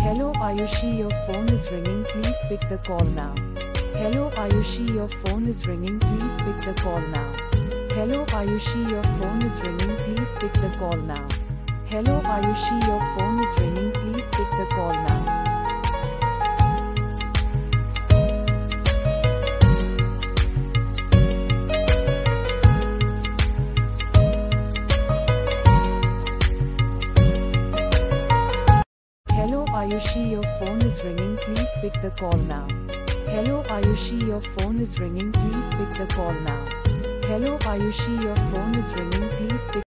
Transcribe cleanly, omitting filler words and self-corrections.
Hello Ayushi, your phone is ringing, please pick the call now. Hello Ayushi, your phone is ringing, please pick the call now. Hello Ayushi, your phone is ringing, please pick the call now. Hello Ayushi, your phone is ringing, please pick the call now. Hello Ayushi, your phone is ringing, please pick the call now. Hello Ayushi, your phone is ringing, please pick the call now. Hello Ayushi, your phone is ringing, please pick